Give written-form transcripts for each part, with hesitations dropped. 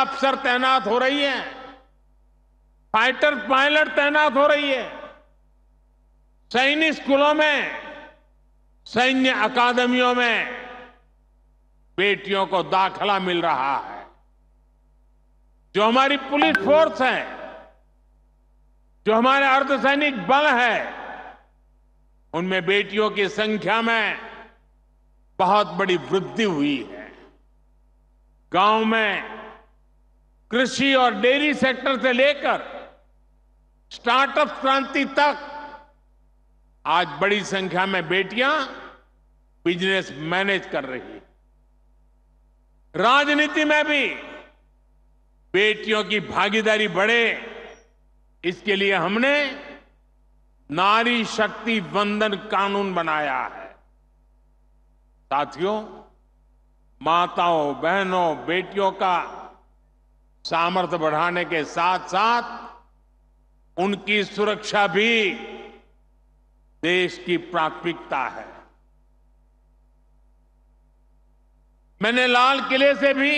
अफसर तैनात हो रही है, फाइटर पायलट तैनात हो रही है, सैनिक स्कूलों में, सैन्य अकादमियों में बेटियों को दाखिला मिल रहा है। जो हमारी पुलिस फोर्स है, जो हमारे अर्धसैनिक बल है, उनमें बेटियों की संख्या में बहुत बड़ी वृद्धि हुई है। गांव में कृषि और डेयरी सेक्टर से लेकर स्टार्टअप क्रांति तक आज बड़ी संख्या में बेटियां बिजनेस मैनेज कर रही हैं। राजनीति में भी बेटियों की भागीदारी बढ़े, इसके लिए हमने नारी शक्ति वंदन कानून बनाया है। साथियों, माताओं, बहनों, बेटियों का सामर्थ्य बढ़ाने के साथ साथ उनकी सुरक्षा भी देश की प्राथमिकता है। मैंने लाल किले से भी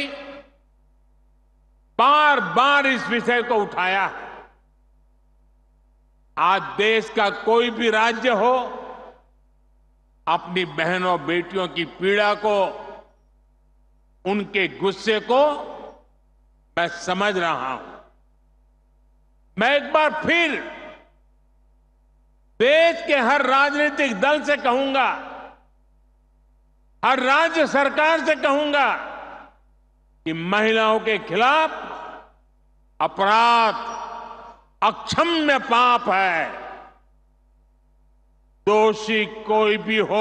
बार बार इस विषय को उठाया है। आज देश का कोई भी राज्य हो, अपनी बहनों बेटियों की पीड़ा को, उनके गुस्से को मैं समझ रहा हूं। मैं एक बार फिर देश के हर राजनीतिक दल से कहूंगा, हर राज्य सरकार से कहूंगा कि महिलाओं के खिलाफ अपराध अक्षम्य पाप है। दोषी कोई भी हो,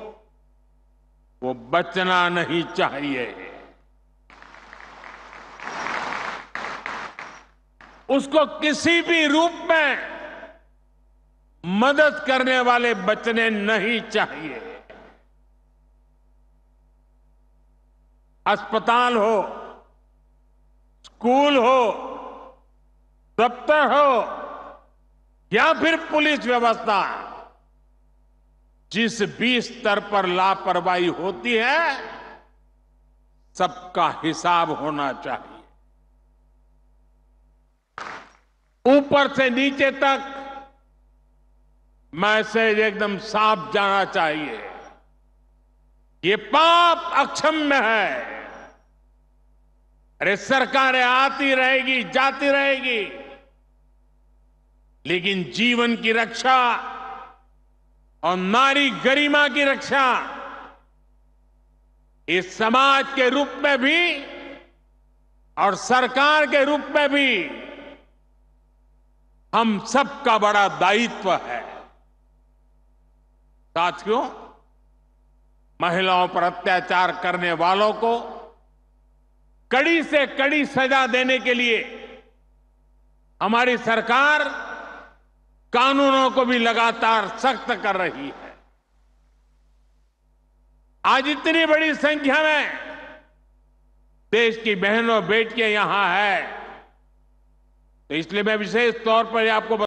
वो बचना नहीं चाहिए। उसको किसी भी रूप में मदद करने वाले बचने नहीं चाहिए। अस्पताल हो, स्कूल हो, दफ्तर हो या फिर पुलिस व्यवस्था, जिस भी स्तर पर लापरवाही होती है, सबका हिसाब होना चाहिए। ऊपर से नीचे तक मैसेज एकदम साफ जाना चाहिए। ये पाप अक्षम्य है। अरे सरकारें आती रहेगी, जाती रहेगी, लेकिन जीवन की रक्षा और नारी गरिमा की रक्षा इस समाज के रूप में भी और सरकार के रूप में भी हम सबका बड़ा दायित्व है। साथियों, महिलाओं पर अत्याचार करने वालों को कड़ी से कड़ी सजा देने के लिए हमारी सरकार कानूनों को भी लगातार सख्त कर रही है। आज इतनी बड़ी संख्या में देश की बहनों बेटियां यहां है, तो इसलिए मैं विशेष तौर पर आपको